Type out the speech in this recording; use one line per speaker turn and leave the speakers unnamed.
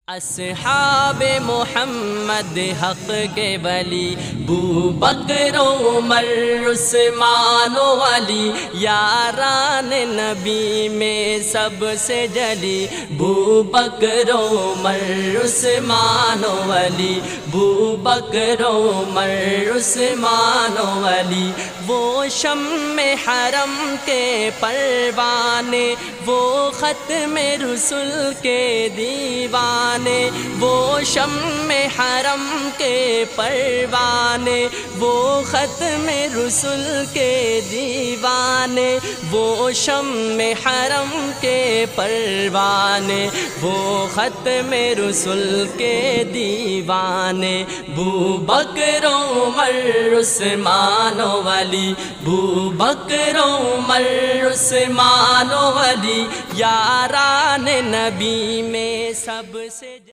اصحاب محمد حق کے ولی بو بکر عمر عثمان و علی یاران نبی میں سب سے جلی بو بکر عمر عثمان و علی بو بکر عمر عثمان و علی وہ شمع حرم کے پروانے وہ ختم رسل کے دیوانے وہ شمع حرم کے پروانے وہ ختم رسل کے دیوانے وہ شمع حرم کے پروانے وہ ختم رسل کے دیوانے بو بکر عمر عثمان و علی بو بکر عمر عثمان و علی یاران نبی میں سب سے